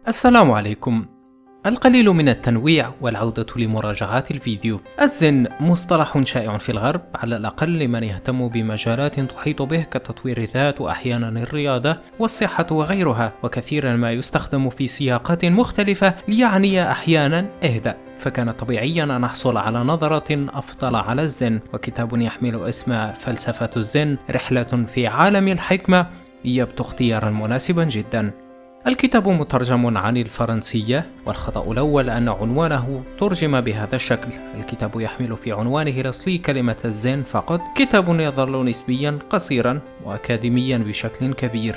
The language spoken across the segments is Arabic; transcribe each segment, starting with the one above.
السلام عليكم. القليل من التنويع والعودة لمراجعات الفيديو. الزن مصطلح شائع في الغرب، على الأقل لمن يهتم بمجالات تحيط به كتطوير الذات وأحيانا الرياضة والصحة وغيرها، وكثيرا ما يستخدم في سياقات مختلفة ليعني أحيانا اهدأ. فكان طبيعيا أن أحصل على نظرة أفضل على الزن، وكتاب يحمل اسم فلسفة الزن رحلة في عالم الحكمة يبدو اختيارا مناسبا جدا. الكتاب مترجم عن الفرنسية، والخطأ الأول أن عنوانه ترجم بهذا الشكل. الكتاب يحمل في عنوانه الأصلي كلمة الزن فقط. كتاب يظل نسبيا قصيرا وأكاديميا بشكل كبير.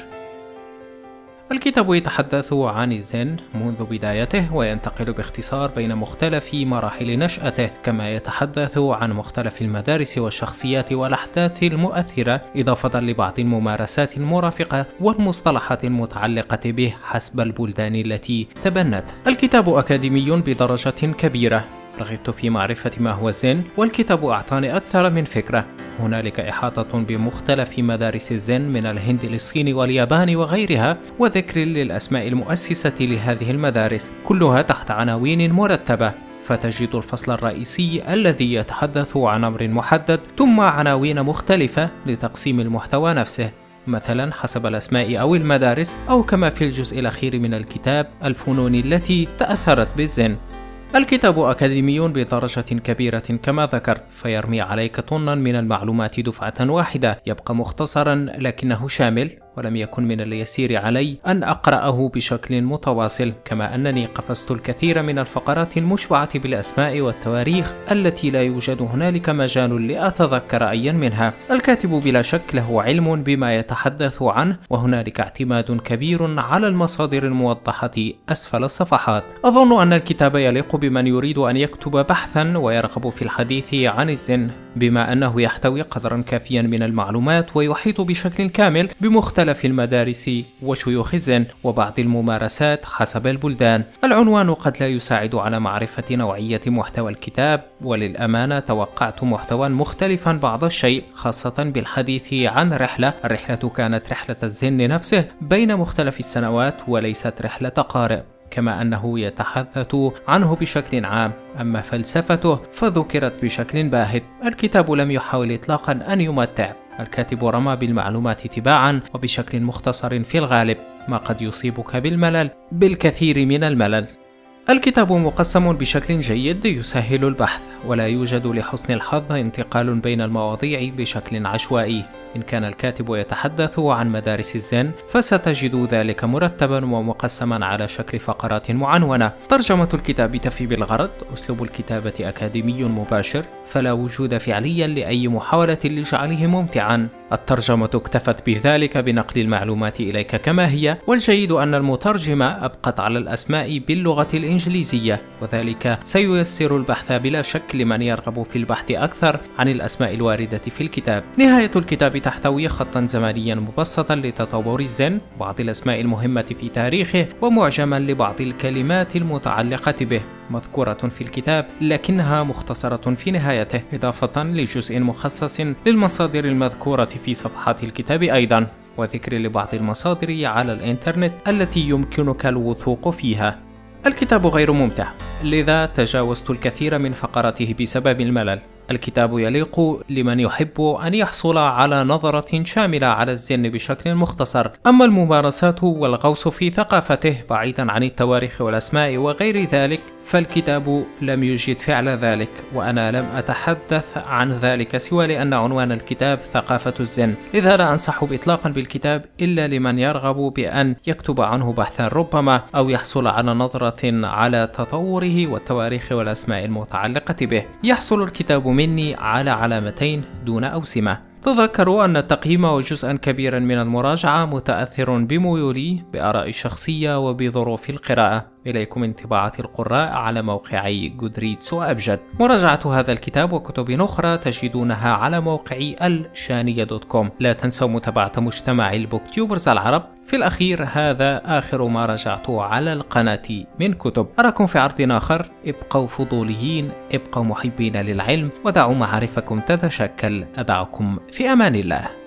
الكتاب يتحدث عن الزن منذ بدايته، وينتقل باختصار بين مختلف مراحل نشأته، كما يتحدث عن مختلف المدارس والشخصيات والأحداث المؤثرة، إضافة لبعض الممارسات المرافقة والمصطلحات المتعلقة به حسب البلدان التي تبنت. الكتاب أكاديمي بدرجة كبيرة. رغبت في معرفة ما هو الزن، والكتاب أعطاني أكثر من فكرة. هنالك إحاطة بمختلف مدارس الزن من الهند للصين واليابان وغيرها، وذكر للأسماء المؤسسة لهذه المدارس، كلها تحت عناوين مرتبة. فتجد الفصل الرئيسي الذي يتحدث عن أمر محدد، ثم عناوين مختلفة لتقسيم المحتوى نفسه، مثلا حسب الأسماء أو المدارس، أو كما في الجزء الأخير من الكتاب الفنون التي تأثرت بالزن. الكتاب أكاديمي بدرجة كبيرة كما ذكرت، فيرمي عليك طنا من المعلومات دفعة واحدة. يبقى مختصرا لكنه شامل، ولم يكن من اليسير علي أن أقرأه بشكل متواصل، كما أنني قفزت الكثير من الفقرات المشبعة بالأسماء والتواريخ التي لا يوجد هنالك مجال لأتذكر أيا منها. الكاتب بلا شك له علم بما يتحدث عنه، وهنالك اعتماد كبير على المصادر الموضحة أسفل الصفحات. أظن أن الكتاب يليق بمن يريد أن يكتب بحثا ويرغب في الحديث عن الزن، بما أنه يحتوي قدرا كافيا من المعلومات، ويحيط بشكل كامل بمختلف المدارس وشيوخ الزن وبعض الممارسات حسب البلدان. العنوان قد لا يساعد على معرفة نوعية محتوى الكتاب، وللأمانة توقعت محتوى مختلفا بعض الشيء، خاصة بالحديث عن الرحلة كانت رحلة الزن نفسه بين مختلف السنوات وليست رحلة قارئ، كما أنه يتحدث عنه بشكل عام. أما فلسفته فذكرت بشكل باهت. الكتاب لم يحاول إطلاقا أن يمتع. الكاتب رمى بالمعلومات تباعا وبشكل مختصر في الغالب، ما قد يصيبك بالكثير من الملل. الكتاب مقسم بشكل جيد يسهل البحث، ولا يوجد لحسن الحظ انتقال بين المواضيع بشكل عشوائي. إن كان الكاتب يتحدث عن مدارس الزن فستجد ذلك مرتبا ومقسما على شكل فقرات معنونة. ترجمة الكتاب تفي بالغرض، أسلوب الكتابة أكاديمي مباشر، فلا وجود فعليا لأي محاولة لجعله ممتعا. الترجمة اكتفت بذلك بنقل المعلومات إليك كما هي، والجيد أن المترجمة أبقت على الأسماء باللغة الإنجليزية، وذلك سييسر البحث بلا شك لمن يرغب في البحث أكثر عن الأسماء الواردة في الكتاب. نهاية الكتاب تحتوي خطا زمنيا مبسطا لتطور الزن، بعض الأسماء المهمة في تاريخه، ومعجما لبعض الكلمات المتعلقة به مذكورة في الكتاب لكنها مختصرة في نهايته، إضافة لجزء مخصص للمصادر المذكورة في صفحات الكتاب أيضا، وذكر لبعض المصادر على الإنترنت التي يمكنك الوثوق فيها. الكتاب غير ممتع، لذا تجاوزت الكثير من فقراته بسبب الملل. الكتاب يليق لمن يحب أن يحصل على نظرة شاملة على الزن بشكل مختصر. أما الممارسات والغوص في ثقافته بعيدا عن التواريخ والأسماء وغير ذلك فالكتاب لم يجد فعل ذلك، وأنا لم أتحدث عن ذلك سوى لأن عنوان الكتاب ثقافة الزن، لذا لا أنصح إطلاقا بالكتاب إلا لمن يرغب بأن يكتب عنه بحثا ربما، أو يحصل على نظرة على تطوره والتواريخ والأسماء المتعلقة به. يحصل الكتاب مني على علامتين دون أوسمة. تذكروا أن التقييم وجزءا كبيرا من المراجعة متأثر بميولي، بآرائي الشخصية وبظروف القراءة. إليكم انطباعات القراء على موقعي جودريدز وأبجد. مراجعة هذا الكتاب وكتب أخرى تجدونها على موقعي الشانية.com. لا تنسوا متابعة مجتمع البوكتيوبرز العرب. في الأخير هذا آخر ما رجعته على القناة من كتب. أراكم في عرض آخر. ابقوا فضوليين، ابقوا محبين للعلم، ودعوا معارفكم تتشكل. أدعكم في أمان الله.